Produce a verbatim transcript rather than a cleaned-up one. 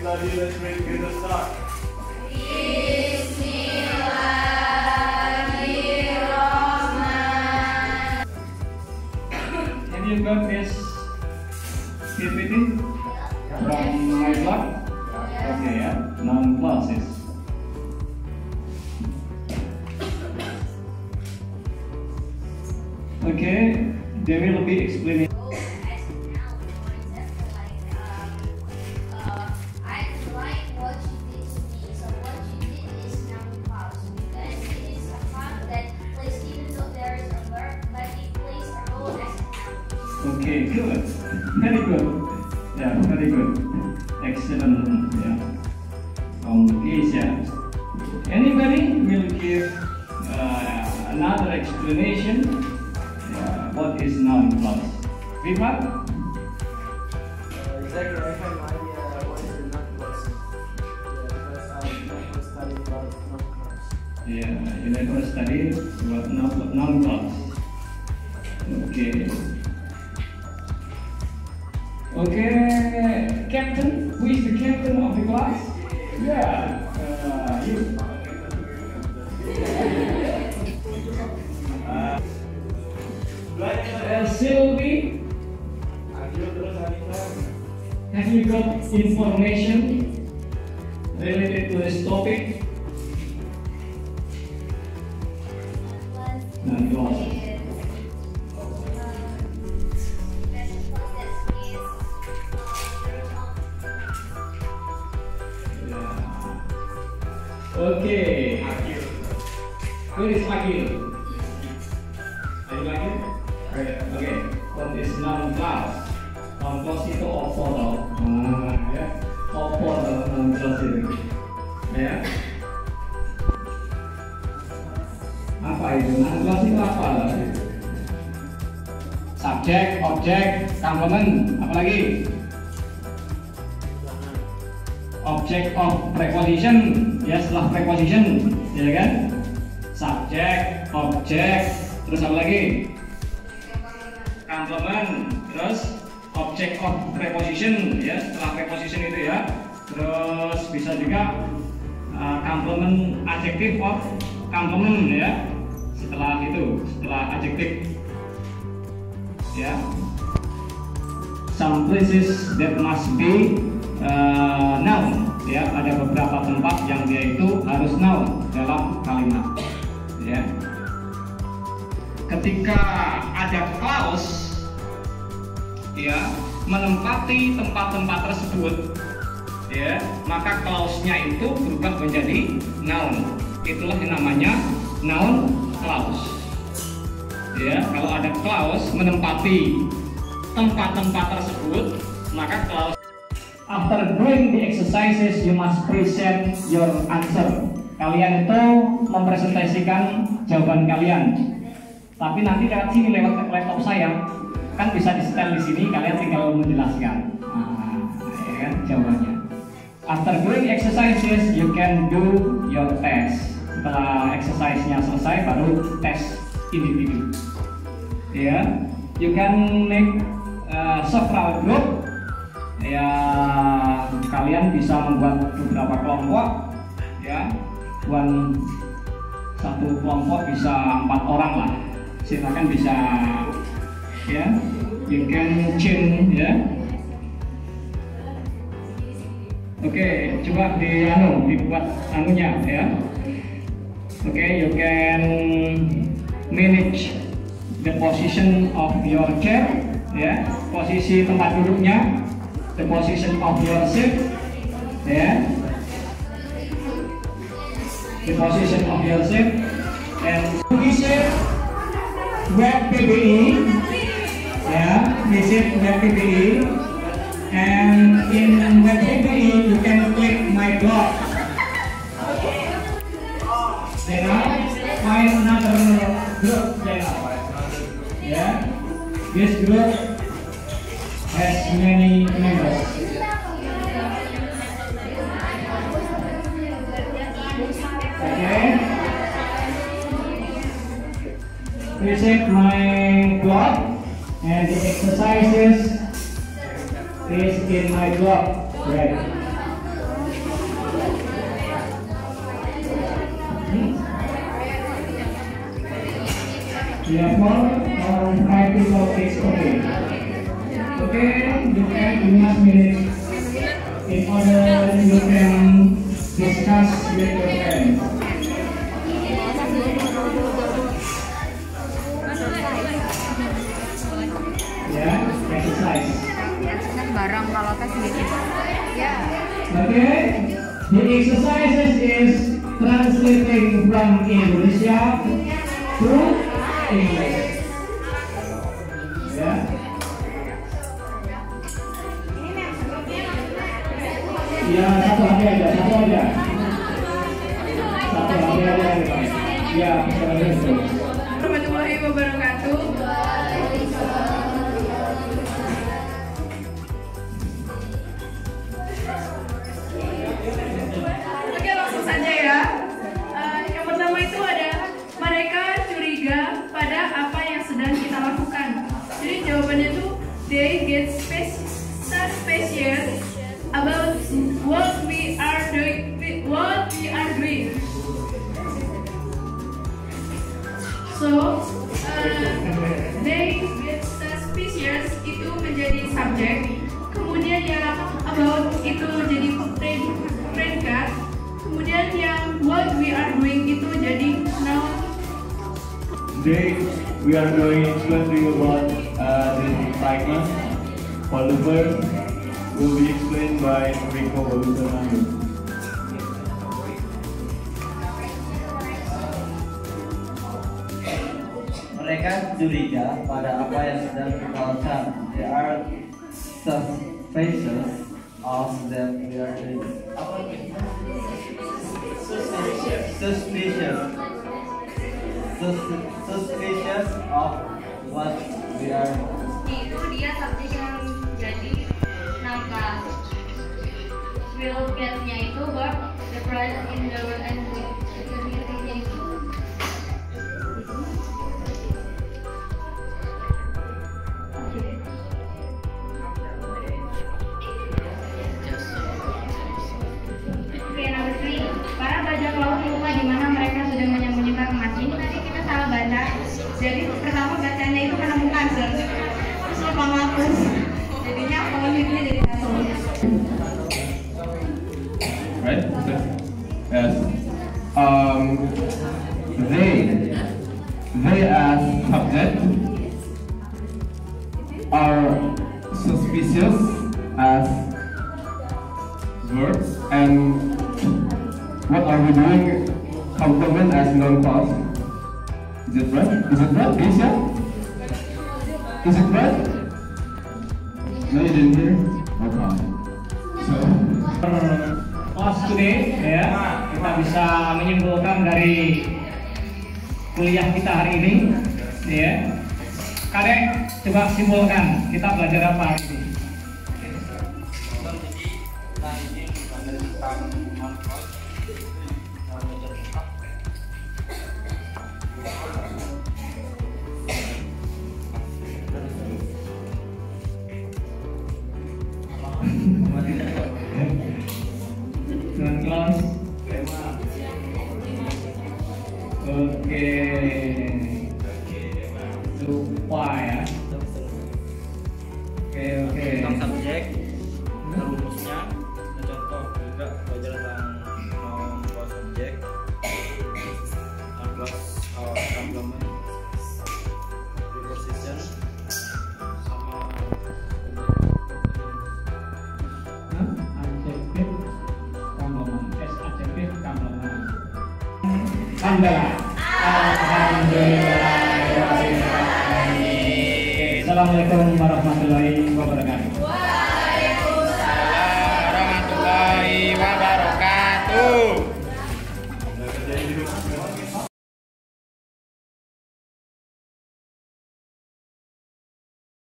everybody, let's make it a start. Have you got this P P T from my blog? Okay, yeah, noun clauses. Okay, they will be explaining. Okay, good. Very good. Yeah, very good. Excellent. Yeah. Communication. Anybody will give uh, another explanation? Uh, what is noun clause? Viva? Uh, exactly, I have no idea what is the noun clause. Yeah, because I never studied about noun clause. Yeah, you never studied about noun clause. Okay. Okay, captain. Who is the captain of the class? Yeah, uh, you. Uh, uh, Sylvie, have you got information related to this topic? Noun clause. Okay. Where is Akil? Are you Akil? Okay. What is noun clause? Noun clause itu apa tau? Nah, ya. Apa tau noun clause itu? Ya. Apa itu? Noun clause itu apa tau? Subjek, objek, complement, apa lagi? Object of preposition, ya setelah preposition, ya kan? Subject, object, terus apa lagi? Complement, terus object of preposition, ya setelah preposition itu ya. Terus bisa juga uh, complement adjective of complement, ya. Setelah itu, setelah adjective, ya. Some places that must be Uh, noun, ya ada beberapa tempat yang dia itu harus noun dalam kalimat, ya. Ketika ada clause, ya menempati tempat-tempat tersebut, ya maka clause-nya itu berubah menjadi noun. Itulah yang namanya noun clause. Ya, kalau ada clause menempati tempat-tempat tersebut, maka clause. After doing the exercises, you must present your answer. Kalian itu mempresentasikan jawaban kalian. Tapi nanti lewat sini, lewat laptop saya, kan bisa di setel di sini. Kalian tinggal menjelaskan, nah, ya kan jawabannya. After doing exercises, you can do your test. Setelah exercise-nya selesai, baru tes individu. Ya, you can make uh, several group. Ya, kalian bisa membuat beberapa kelompok, ya. Buat satu kelompok bisa empat orang lah. Silakan bisa, ya. You can change, ya. Oke, coba di anu dibuat anunya, ya. Oke, you can manage the position of your chair, ya. Posisi tempat duduknya. The position of your seat, yeah. The position of your seat, and visit web P B I, yeah. Visit web P B I, and in web P B I you can click my blog. Then find another group there, yeah. This group has many members. Okay. Visit my blog, and the exercises is in my blog. Right. Yeah, four or five people is okay. Okay, you can lima minutes in order you can discuss with your friends. Yeah, exercise. Barang kalau tes gitu. Ya. Okay, the exercises is translating from Indonesia to English. Ya. Ya, satu hati aja, satu aja. Satu hati aja. Ya, itu. Warahmatullahi wabarakatuh. Oke, langsung saja ya. Uh, yang pertama itu ada mereka curiga pada apa yang sedang kita lakukan. Jadi jawabannya itu they get suspicious about what we are doing. What we are doing. So, uh, they get suspicious itu menjadi subjek, kemudian yang about itu jadi predikat, kemudian yang what we are doing itu jadi noun. Today we are going to explain to you about uh, the cyclone. For the first, will be explained by Rico Balusanando. Mereka curiga pada apa yang sedang kita lakukan. They are suspicious of that we are doing. Suspicious. Sus- Suspicious of what we are. Itu dia subjek yang jadi noun class. Will get-nya itu verb, the present in the world and with nya itu Oke, number three. Para bajak laut lupa di mana mereka sudah menyembunyikan emas. Ini tadi kita salah baca. Jadi pertama bacanya itu menemukan, sir. Terus lupa ngapus. Jadinya politnya jadi satu. Right? Yes. Um, they, they as subject are suspicious as verbs, and what are we doing? Complement as noun clause. Is it right? Is it right, Asia? Is it right? No, you didn't hear? Okay. So. Kelas today ya, kita bisa menyimpulkan dari kuliah kita hari ini ya. Kadek, coba simpulkan kita belajar apa hari ini? Kelas oke, lupa ya. Oke oke. Tentang subjek, rumusnya, dan contoh juga belajar tentang noun plus subjek, noun plus uh, complement, preposition, sama Adjektif complement, S adjektif complement. Alhamdulillah. Alhamdulillah. Assalamualaikum warahmatullahi